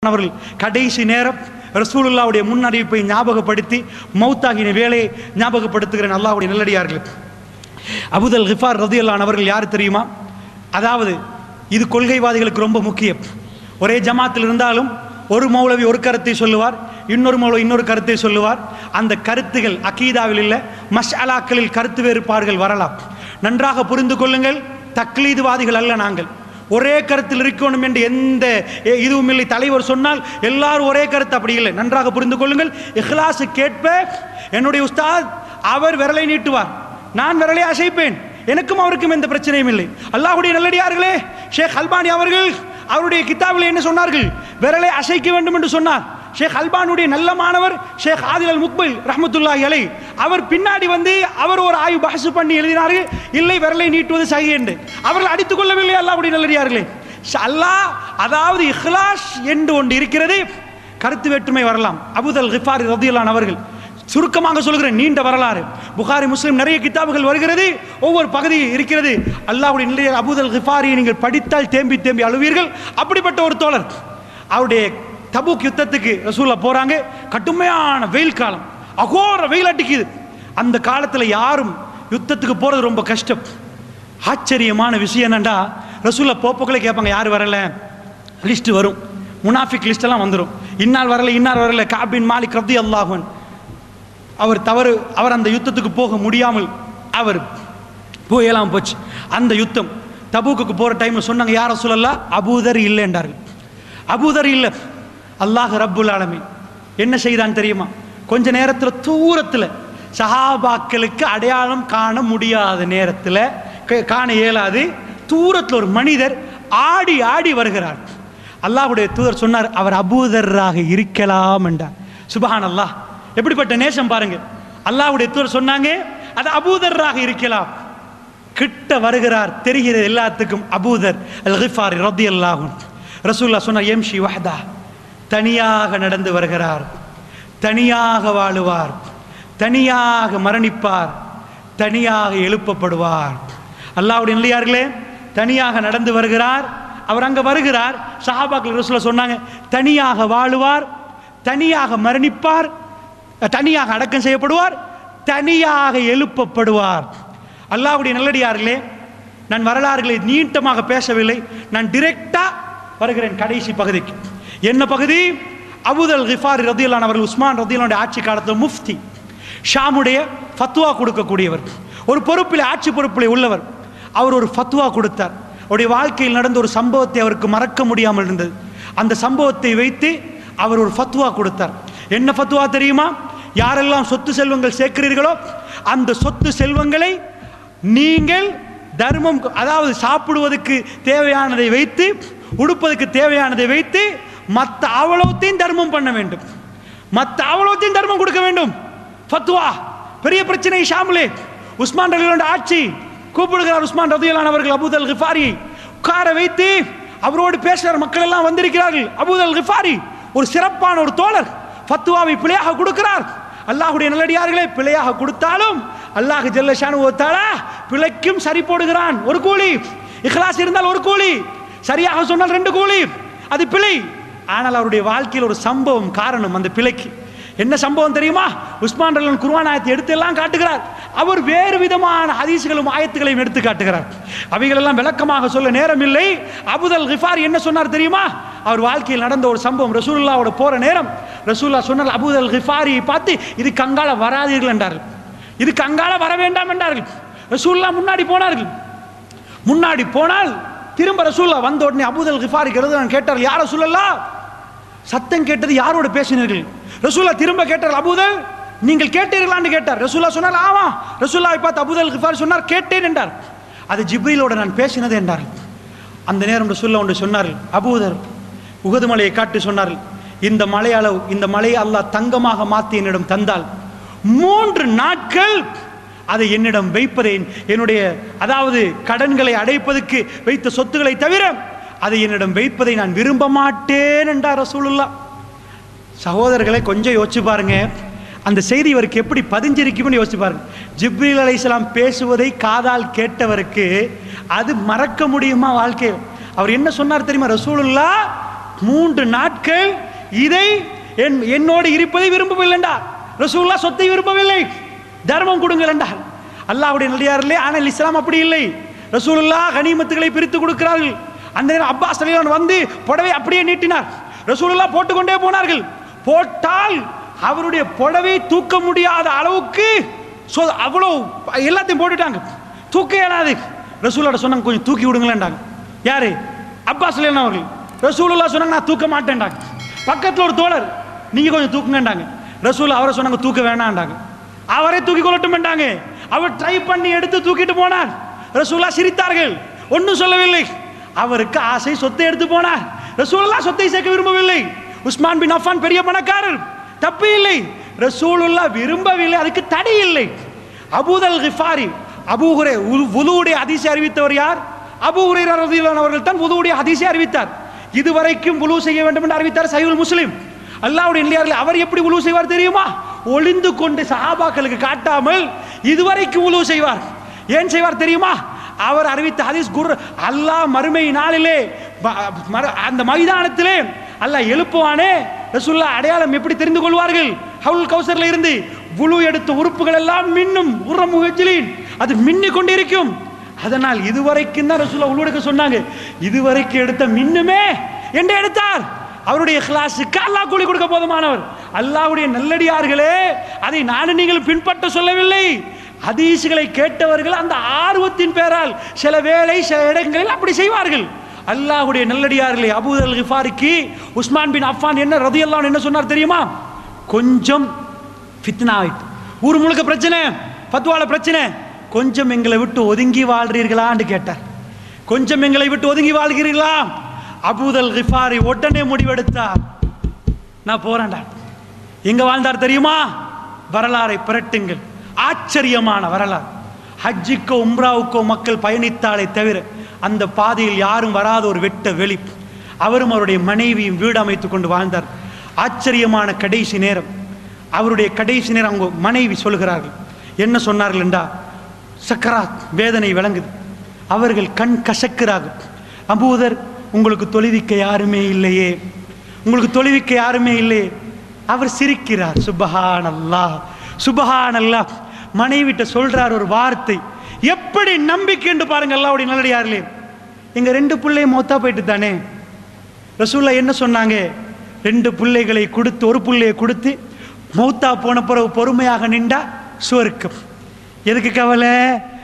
அவர்கள் கடைசி நேரம் ரசூலுல்லாவுடைய முன்னறிவிப்பை ஞாபகப்படுத்தி மௌத்தாகின வேலையை ஞாபகப்படுத்துகிறேன். அல்லாஹ்வுடைய நல்லடியார்கள், அபூதல் கிஃபார் ரலியல்லாஹு அன்ஹு அவர்கள் யார் தெரியுமா? அதாவது இது கொள்கைவாதிகளுக்கு ரொம்ப முக்கியம். ஒரே ஜமாத்தில் இருந்தாலும் ஒரு மௌலவி ஒரு கருத்தை சொல்லுவார், இன்னொரு மௌலவி இன்னொரு கருத்தை சொல்லுவார். அந்த கருத்துகள் அகீதாவில் இல்லை, மஸ்அலாக்களில் கருத்து வேறுபாடுகள் வரலாம். நன்றாக புரிந்து கொள்ளுங்கள், தக்லீதுவாதிகள் அல்ல நாங்கள். ஒரே கருத்தில் இருக்கணும் என்று எந்த இதுவும் இல்லை. தலைவர் சொன்னால் எல்லாரும் ஒரே கருத்து, அப்படி இல்லை. நன்றாக புரிந்து கொள்ளுங்கள். இஹ்லாஸ் கேட்ப என்னுடைய உஸ்தாத் அவர் விரலை நீட்டுவார், நான் விரலை அசைப்பேன், எனக்கும் அவருக்கும் எந்த பிரச்சனையும் இல்லை. அல்லாஹ்வுடைய நல்லடியார்களே, ஷேக் அல்பானி அவர்கள் அவருடைய கிதாபில் என்ன சொன்னார்கள்? விரலை அசைக்க வேண்டும் என்று சொன்னார். ஷேக் அல்பானுடைய நல்ல மாணவர் ஷேக் ஆதில் அல் முக்பில் ரஹ்மத்துல்லாஹி அலைஹி அவர் பின்னாடி வந்து அவர் ஒரு ஆய்வு பஹஸ் பண்ணி எழுதினார்கள், இல்லை விரலை நீட்டுவது சஹி என்று. அவர்கள் அடித்துக் கொள்ளவில்லை. அல்லாஹ்வுடைய நல்லடியார்களே, அல்லாஹ் அதாவது இஹ்லாஸ் என்று ஒன்று இருக்கிறது. கருத்து வேற்றுமை வரலாம். அபூதல் கிஃபாரி ரலியல்லாஹு அன்ஹு அவர்கள், சுருக்கமாக சொல்கிறேன், நீண்ட வரலாறு, புகாரி முஸ்லிம் நிறைய கிதாபுகள் வருகிறது, ஒவ்வொரு பகுதி இருக்கிறது. அல்லாஹ்வுடைய நல்லடியார் அபூதல் கிஃபாரியை நீங்கள் படித்தால் தேம்பி தேம்பி அழுவீர்கள். அப்படிப்பட்ட ஒரு தோழர். அவருடைய தபூக் யுத்தத்துக்கு ரசூலுல்லாஹ் போறாங்க. கடுமையான வெயில் காலம், அகோர வெயில் அடிக்குது. அந்த காலத்தில் யாரும் யுத்தத்துக்கு போறது ரொம்ப கஷ்டம். ஆச்சரியமான விஷயம் என்னண்டா, ரசூலுல்லாஹ் போப்போக்களே கேட்பாங்க, யார் வரல? லிஸ்ட் வரும், முனாஃபிக் லிஸ்ட் எல்லாம் வந்துடும். இன்னார் வரல, இன்னார் வரல. கஅப் பின் மாலிக் ரலியல்லாஹு அன்ஹு அவர் அந்த யுத்தத்துக்கு போக முடியாமல் அவர் போயெல்லாம் போச்சு. அந்த யுத்தம் தபூக்கு போற டைம்ல சொன்னாங்க, யார் ரசூலல்லாஹ்? அபூதர் இல்லை என்றார்கள். அபூதர் இல்லை. அல்லாஹ் ரப்புல் ஆலமீன் என்ன செய்தான் தெரியுமா? கொஞ்ச நேரத்தில் தூரத்தில் சஹாபாக்களுக்கு அடையாளம் காண முடியாத நேரத்தில், காண இயலாது, தூரத்தில் ஒரு மனிதர் ஆடி ஆடி வருகிறார். அல்லாஹ்வுடைய தூதர் சொன்னார், அவர் அபூதராக இருக்கலாம் என்றார். சுப்ஹானல்லாஹ், எப்படிப்பட்ட நேசம் பாருங்க. அல்லாஹ்வுடைய தூதர் சொன்னாங்க, அது அபூதராக இருக்கலாம். கிட்ட வருகிறார், தெரிகிறது எல்லாத்துக்கும் அபூதர் அல் கிஃபாரி ரலியல்லாஹு அன்ஹு. ரசூலுல்லாஹ் சொன்னார், யம்ஷி வஹ்தா, தனியாக நடந்து வருகிறார், தனியாக வாழுவார், தனியாக மரணிப்பார், தனியாக எழுப்பப்படுவார். அல்லாஹ்வுடைய நல்லடியார்களே, தனியாக நடந்து வருகிறார். அவர் அங்க வருகிறார். சஹாபாக்கள் ரசூலுல்லாஹ் சொன்னாங்க, தனியாக வாழுவார், தனியாக மரணிப்பார், தனியாக அடக்கம் செய்யப்படுவார், தனியாக எழுப்பப்படுவார். அல்லாஹ்வுடைய நல்லடியார்களே, நான் வரலாறுகளை நீட்டமாக பேசவில்லை, நான் டிரெக்டா வருகிறேன் கடைசி பகுதிக்கு. என்ன பகுதி? அபூதல் கிஃபாரி ரலியல்லாஹு அன்ஹு அவர்கள் உஸ்மான் ரலியல்லாஹு அன்ஹு ஆட்சி காலத்தில் முஃப்தி, ஷாமுடைய ஃபத்வா கொடுக்கக்கூடியவர், ஒரு பொறுப்பில், ஆட்சி பொறுப்பில் உள்ளவர். அவர் ஒரு ஃபத்வா கொடுத்தார். அவருடைய வாழ்க்கையில் நடந்த ஒரு சம்பவத்தை அவருக்கு மறக்க முடியாமல் இருந்தது. அந்த சம்பவத்தை வைத்து அவர் ஒரு ஃபத்வா கொடுத்தார். என்ன ஃபத்வா தெரியுமா? யாரெல்லாம் சொத்து செல்வங்கள் சேர்க்கிறீர்களோ அந்த சொத்து செல்வங்களை நீங்கள் தர்மம், அதாவது சாப்பிடுவதற்கு தேவையானதை வைத்து, உடுப்பதற்கு தேவையானதை வைத்து, மற்ற அவ்வளோத்தையும் தர்மம் பண்ண வேண்டும், மற்ற அவ்வளோத்தையும் தர்மம் கொடுக்க வேண்டும். ஃபத்வா பெரிய பிரச்சனை. ஷாமுலே உஸ்மான் ரலியல்லாஹு அன்ஹு ஆட்சி கூப்பிடுகிறார். உஸ்மான் ரலியல்லாஹு அன்ஹு அவர்கள் அபூதல் கிஃபாரி உட்கார வைத்து அவரோடு பேசுகிற மக்கள் எல்லாம் வந்திருக்கிறார்கள். அபூதல் கிஃபாரி ஒரு சிறப்பான ஒரு தோழர், ஃபத்வாவை பிழையாக கொடுக்கிறார். அல்லாஹ்வுடைய நல்லடியார்களே, பிழையாக கொடுத்தாலும் அல்லாஹ் ஜல்ல ஷானுஹு வ தஆலா பிழைக்கும் சரி போடுகிறான். ஒரு கூலி, இஹ்லாஸ் இருந்தால் ஒரு கூலி, சரியாக சொன்னால் 2 கூலி. அது பிழை. ஆனால் அவருடைய வாழ்க்கையில் ஒரு சம்பவம் காரணம் அந்த பிழைக்கு. என்ன சம்பவம் தெரியுமா? உஸ்மான் ரலியல்லாஹு அன்ஹு குர்ஆன் ஆயத்தை எடுத்து எல்லாம் காட்டுகிறார். அவர் வேறு விதமான ஹதீஸ்களும் ஆயத்துகளையும் எடுத்து காட்டுகிறார். அவைகளெல்லாம் விளக்கமாக சொல்ல நேரம் இல்லை. அபூதல் கிஃபாரி என்ன சொன்னார் தெரியுமா? அவர் வாழ்க்கையில் நடந்த ஒரு சம்பவம். ரசூலுல்லாஹ்வோட போற நேரம் ரசூலுல்லாஹ் சொன்னார், அபூதல் கிஃபாரியை பார்த்து, இதுக்கு அங்கால வராதீர்கள் என்றார்கள், இதுக்கு அங்கால வர வேண்டாம் என்றார்கள். ரசூலுல்லாஹ் முன்னாடி போனார்கள். முன்னாடி போனால் திரும்ப ரசூலுல்லாஹ் வந்த உடனே அபூதல் கிஃபாரிக்கு கேட்டார், யார் ரசூலுல்லாஹ்? சத்தம் கேட்டது, யாரோடு பேசினீர்கள்? ரசூலுல்லாஹ் திரும்ப கேட்டார், அபூதல் நீங்கள் கேட்டீர்களான்னு கேட்டார். ரசூலுல்லாஹ் சொன்னார், ஆமா. ரசூலுல்லாஹை பார்த்து அபூதல் கிஃபாரி சொன்னார், கேட்டேன் என்றார். அது ஜிப்ரீலோட நான் பேசினது என்றார்கள். அந்த நேரம் ரசூலுல்லாஹ் ஒன்று சொன்னார்கள், அபூதர் உஹது மலையை காட்டி சொன்னார்கள், இந்த மலை அளவு, இந்த மலையை அல்லாஹ் தங்கமாக மாற்றி என்னிடம் தந்தால் 3 நாட்கள் அதை என்னிடம் வைப்பதை, என்னுடைய அதாவது கடன்களை அடைப்பதற்கு வைத்த சொத்துக்களை தவிர அதை என்னிடம் வைப்பதை நான் விரும்ப மாட்டேன் என்றார் ரசூலுல்லாஹ். சகோதரர்களை கொஞ்சம் யோசிச்சு பாருங்க, அந்த செய்தி இவருக்கு எப்படி பதிஞ்சிருக்கும்னு யோசிச்சு பாருங்க. ஜிப்ரீல் அலைஹிஸ்ஸலாம் பேசுவதை காதால் கேட்டவருக்கு அது மறக்க முடியுமா வாழ்க்கையில்? அவர் என்ன சொன்னார் தெரியுமா? ரசூலுல்லாஹ் 3 நாட்கள் இதை என்னோடு இருப்பதை விரும்பவில்லை என்றார். ரசூலுல்லாஹ் சொத்தை விரும்பவில்லை, தர்மம் கொடுங்கள் என்றார். அல்லாஹ்வுடைய நல்லடியார்களே, ஆனால் இஸ்லாம் அப்படி இல்லை. ரசூலுல்லாஹ் கனிமத்துகளை பிரித்து கொடுக்கிறார்கள். அந்த நேரம் அப்பாஸ் ரலியல்லாஹு அன்ஹு வந்து புடவை அப்படியே நீட்டினார். ரசூலுல்லாஹ் போட்டுக்கொண்டே போனார்கள். போட்டால் அவருடைய புடவை தூக்க முடியாத அளவுக்கு அவ்வளோ எல்லாத்தையும் போட்டுட்டாங்க, தூக்க இயலாது. ரசூலுல்லாஹ் சொன்னாங்க கொஞ்சம் தூக்கி விடுங்களேன்டாங்க. யாரு? அப்பாஸ் ரலியல்லாஹு அவர்கள். ரசூலுல்லாஹ் சொன்னாங்க நான் தூக்க மாட்டேன்டாங்க. பக்கத்தில் ஒரு தோழர், நீங்க கொஞ்சம் தூக்குங்கன்றாங்க. ரசூல் அவரை சொன்னாங்க தூக்க வேணான்டாங்க. அவரே தூக்கி கொள்ளட்டும் என்றாங்க. அவர் ட்ரை பண்ணி எடுத்து தூக்கிட்டு போனார். ரசூலுல்லாஹ் சிரித்தார்கள், ஒன்றும் சொல்லவில்லை. அவருக்கு ஆசை, சொத்தை எடுத்து போனார். ரசூலுல்லாஹ் சொத்தை சேர்க்க விரும்பவில்லை. உஸ்மான் பின் அஃபான் பெரிய பணக்காரர், தப்பு இல்லை. ரசூலுல்லாஹ் விரும்பவில்லை, அதுக்கு தடை இல்லை. அபூதல் கிஃபாரி, அபூ ஹுரைரா வுதுவுடைய ஹதீஸை அறிவித்தவர் யார்? அபூ ஹுரைரா ரலியல்லாஹு அன்ஹு அவர்கள் தான் வுதுவுடைய ஹதீஸை அறிவித்தார். இதுவரைக்கும் வுது செய்ய வேண்டும் என்று அறிவித்தார் சஹீஹுல் முஸ்லிம். அல்லாஹ்வுடைய நல்லடியார்களே, அவர் எப்படி வுது செய்வார் தெரியுமா? ஒளிந்து கொண்டு சஹாபாக்களுக்கு காட்டாமல் இதுவரைக்கும் வுது செய்வார். ஏன் செய்வார் தெரியுமா? அவர் அறிவித்த ஹதீஸ், அல்லாஹ் மறுமை நாளிலே அந்த மைதானத்திலே அல்லாஹ் எழுப்புவானே, ரசூலுல்லாஹ் அடையாளம் எப்படி தெரிந்து கொள்வார்கள்? ஹவுல் கௌசர்ல இருந்து வுது எடுத்த உறுப்புகள் எல்லாம் மின்னும், உர்ரமுஹஜ்லின், அது மின்னிக் கொண்டிருக்கும். அதனால் இதுவரைக்கும் தான் ரசூலுல்லாஹ் வுது எடுக்க சொன்னாங்க. இதுவரைக்கும் எடுத்த மின்னுமே என்று எடுத்தார். அவருடைய இக்லாஸுக்கு அல்லாஹ் கூலி கொடுக்க போதுமானவர். அல்லாஹ்வுடைய நல்லடியார்களே, அதை நானும் நீங்கள் பின்பற்ற சொல்லவில்லை. ஹதீஸ்களை கேட்டவர்கள் அந்த ஆர்வத்தின் பேரால் சில வேளை சில இடங்களில் அப்படி செய்வார்கள். அல்லாஹ்வுடைய நல்லடியார்களே, அபூதல் கிஃபாரிக்கு உஸ்மான் பின் அஃபான் என்ன ரலியல்லாஹு அன்ஹு என்ன சொன்னார் தெரியுமா? கொஞ்சம் ஃபித்னா ஆயிட்டு, ஊர் முழுக்க பிரச்சனை, ஃபத்வால பிரச்சனை, கொஞ்சம் எங்களை விட்டு ஒதுங்கி வாழ்றீர்களான்னு கேட்டார். கொஞ்சம் எங்களை விட்டு ஒதுங்கி வாழ்கிறீர்களா? அபூதல் கிஃபாரி உடனே முடிவெடுத்தார், நான் போறேன்டா. எங்க வாழ்ந்தார் தெரியுமா? வரலாறை புரட்டுங்கள், ஆச்சரியமான வரலாறு. ஹஜ்ஜுக்கோ உம்ராவுக்கோ மக்கள் பயணித்தாலே தவிர அந்த பாதையில் யாரும் வராத ஒரு வெட்ட வெளி. அவரும் அவருடைய மனைவியும் வீடு அமைத்துக் கொண்டு வாழ்ந்தார். ஆச்சரியமான கடைசி நேரம், அவருடைய கடைசி நேரம் அவங்க மனைவி சொல்கிறார்கள், என்ன சொன்னார்கள் என்றா, சக்கராத் வேதனை விளங்குது, அவர்கள் கண் கசக்கிறார்கள். அபூதர், உங்களுக்கு தொழுவிக்க யாருமே இல்லையே, உங்களுக்கு தொழுவிக்க யாருமே இல்லையே. அவர் சிரிக்கிறார், சுப்ஹானல்லாஹ் சுப்ஹானல்லாஹ். மனைவிட்ட சொல்றார் ஒரு வார்த்தை, எப்படி நம்பிக்கை என்று பாருங்க. அல்லாஹ்வுடைய நல்லடியார்களே, எங்க 2 பிள்ளையும் மௌத்தா போயிட்டு தானே. ரசூலுல்லாஹ் என்ன சொன்னாங்க? 2 பிள்ளைகளை கொடுத்து, ஒரு பிள்ளையை கொடுத்து மௌத்தா போன பிறகு பொறுமையாக நின்றா சுவர்க்கம். எதுக்கு கவலை?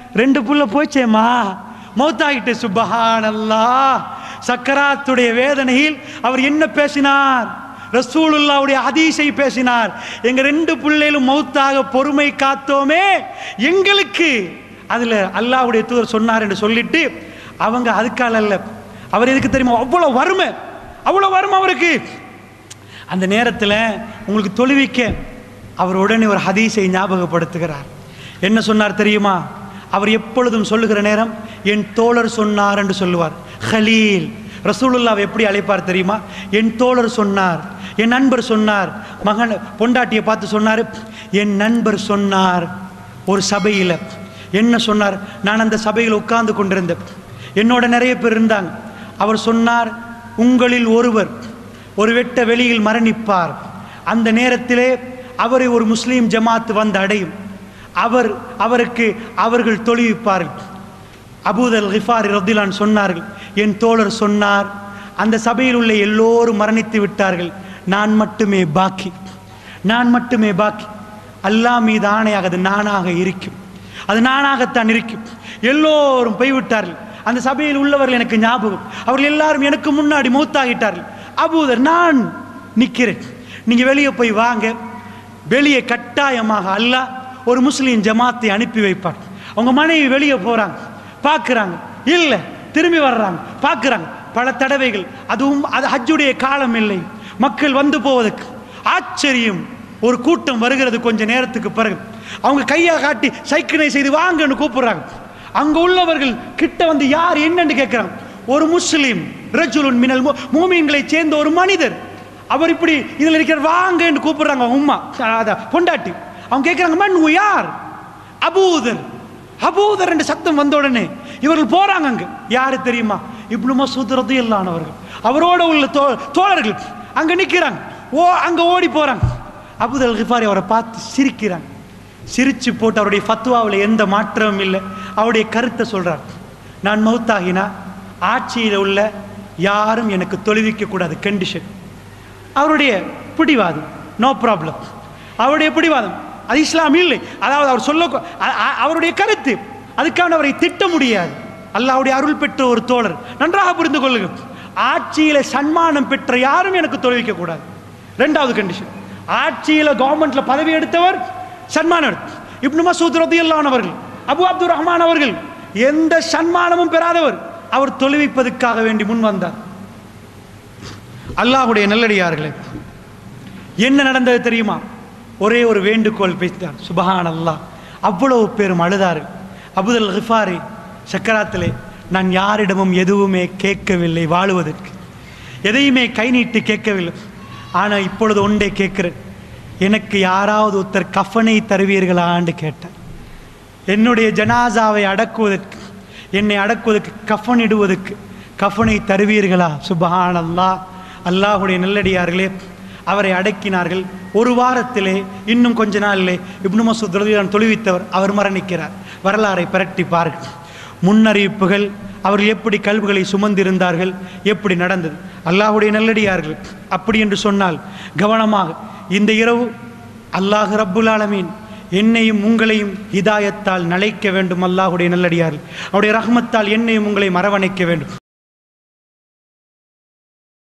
2 புள்ள போச்சேம்மா, மௌத்தாகிட்டு. சுப்ஹானல்லாஹ். சக்கராத்துடைய வேதனையில் அவர் என்ன பேசினார்? ரசூலுல்லாஹ்வுடைய ஹதீஸை பேசினார். எங்க 2 பிள்ளைகளும் மௌத்தாக பொறுமை காத்தோமே, எங்களுக்கு அதுல அல்லாஹ்வுடைய தூதர் சொன்னார் என்று சொல்லிட்டு அவங்க அதுக்கால அல்ல. அவர் எதுக்கு தெரியுமா? அவ்வளவு வறுமை, அவ்வளவு வறுமை அவருக்கு. அந்த நேரத்தில் உங்களுக்கு தொழுவிக்க அவர் உடனே ஒரு ஹதீஸை ஞாபகப்படுத்துகிறார். என்ன சொன்னார் தெரியுமா? அவர் எப்பொழுதும் சொல்லுகிற நேரம் என் தோழர் சொன்னார் என்று சொல்லுவார். ஹலீல். ரசூலுல்லாஹ் எப்படி அழைப்பார் தெரியுமா? என் தோழர் சொன்னார், என் நண்பர் சொன்னார். மகன் பொண்டாட்டியை பார்த்து சொன்னார், என் நண்பர் சொன்னார். ஒரு சபையில் என்ன சொன்னார்? நான் அந்த சபையில் உட்கார்ந்து கொண்டிருந்தேன், என்னோட நிறைய பேர் இருந்தாங்க. அவர் சொன்னார், உங்களில் ஒருவர் ஒரு வெட்ட வெளியில் மரணிப்பார். அந்த நேரத்திலே அவரை ஒரு முஸ்லீம் ஜமாத் வந்து அடையும். அவருக்கு அவர்கள் தொழுவிப்பார்கள். அபூதல் கிஃபாரி ரலியல்லாஹு அன்ஹு சொன்னார்கள், என் தோழர் சொன்னார், அந்த சபையில் உள்ள எல்லோரும் மரணித்து விட்டார்கள், நான் மட்டுமே பாக்கி, நான் மட்டுமே பாக்கி. அல்லாஹ் மீது ஆணையாக அது நானாக இருக்கும், அது நானாகத்தான் இருக்கும். எல்லோரும் போய்விட்டார்கள். அந்த சபையில் உள்ளவர்கள் எனக்கு ஞாபகம், அவர்கள் எல்லாரும் எனக்கு முன்னாடி மௌத்தாகிட்டார்கள். அபூதர், நான் நிற்கிறேன், நீங்க வெளியே போய் வாங்க. வெளியே கட்டாயமாக அல்லாஹ் ஒரு முஸ்லீம் ஜமாத்தை அனுப்பி வைப்பார். அவங்க மனைவி வெளியே போறாங்க, பார்க்குறாங்க, இல்லை திரும்பி வர்றாங்க, பார்க்குறாங்க. பல தடவைகள், அதுவும் அது ஹஜ்ஜுடைய காலம் இல்லை, மக்கள் வந்து போவதற்கு. ஆச்சரியம், ஒரு கூட்டம் வருகிறது. கொஞ்ச நேரத்துக்கு பிறகு அவங்க கையை காட்டி சைக்கிளை செய்து வாங்கன்னு கூப்பிடுறாங்க. அங்க உள்ளவர்கள் கிட்ட வந்து யார் என்னன்னு கேட்கிறாங்க. ஒரு முஸ்லீம், ரஜுலுன் மினல் மூமின்களை சேர்ந்த ஒரு மனிதர், அவர் இப்படி இதில் இருக்கிற வாங்கன்னு கூப்பிடுறாங்க. உம்மா பொண்டாட்டி. அவங்க கேட்கிறாங்க, மன் யார்? அபூதர். அபூதர் என்று சத்தம் வந்த உடனே இவர்கள் போறாங்க. அங்க யாரு தெரியுமா? இப்னு மஸ்ஊத் ரலியல்லாஹு அன்ஹு அவர்கள், அவரோட உள்ள தோழர்கள் அங்க நிற்கிறாங்க. அங்க ஓடி போறாங்க. அபூதர் கிஃபாரி அவரை பார்த்து சிரிக்கிறாங்க. சிரிச்சு போட்டு அவருடைய ஃபத்வாவில் எந்த மாற்றமும் இல்லை. அவருடைய கருத்தை சொல்றார். நான் மௌத்தாகினா ஆட்சியில் உள்ள யாரும் எனக்கு தொழுவிக்க கூடாது, கண்டிஷன். அவருடைய பிடிவாதம், நோ ப்ராப்ளம். அவருடைய பிடிவாதம் அது இஸ்லாம் இல்லை. அதாவது அவர் சொல்ல அவருடைய கருத்து, அதுக்கான அவரை திட்ட முடியாது. அல்லாஹ்வுடைய அருள் பெற்ற ஒரு தோழர், நன்றாக புரிந்து கொள்ளுங்கள். ஆட்சியில சன்மானம் பெற்ற யாரும் எனக்கு தொழுவிக்க கூடாது. ரெண்டாவது கண்டிஷன், ஆட்சியில கவர்மெண்ட்ல பதவி எடுத்தவர் சன்மானம். இப்னு மஸ்ஊத் ரலியல்லாஹு அன்ஹு அவர்கள், அபு அப்துர் ரஹ்மான் அவர்கள் எந்த சன்மானமும் பெறாதவர், அவர் தொழுவிப்பதற்காக வேண்டி முன் வந்தார். அல்லாஹ்வுடைய நல்லடியார்களே, என்ன நடந்தது தெரியுமா? ஒரே ஒரு வேண்டுகோள் பேசினார். சுப்ஹானல்லாஹ், அவ்வளவு பேரும் அழுதார்கள். அபூதர் கிஃபாரி சக்கராத்திலே, நான் யாரிடமும் எதுவுமே கேட்கவில்லை, வாழுவதற்கு எதையுமே கை நீட்டி கேட்கவில்லை. ஆனால் இப்பொழுது ஒன்றே கேட்கிறேன், எனக்கு யாராவது ஒருத்தர் கஃபனை தருவீர்களான்னு கேட்டார். என்னுடைய ஜனாசாவை அடக்குவதற்கு, என்னை அடக்குவதற்கு, கஃபன் இடுவதற்கு கஃபனை தருவீர்களா? சுப்ஹானல்லாஹ். அல்லாஹ்வுடைய நல்லடியார்களே, அவரை அடக்கினார்கள். ஒரு வாரத்திலே, இன்னும் கொஞ்ச நாளிலே இப்னு மஸ்ஊத் ரலியல்லாஹு அன்ஹு தொழுவித்தவர் அவர் மரணிக்கிறார். வரலாறை பிரட்டி பாருங்கள். முன்னறிவிப்புகள், அவர்கள் எப்படி கல்விகளை சுமந்திருந்தார்கள், எப்படி நடந்தது. அல்லாஹ்வுடைய நல்லடியார்கள், அப்படி என்று சொன்னால் கவனமாக இந்த இரவு அல்லாஹ் ரப்புல் ஆலமீன் என்னையும் உங்களையும் ஹிதாயத்தால் நலைக்க வேண்டும். அல்லாஹ்வுடைய நல்லடியார்கள், அவருடைய ரஹ்மத்தால் என்னையும் உங்களையும் அரவணைக்க வேண்டும்.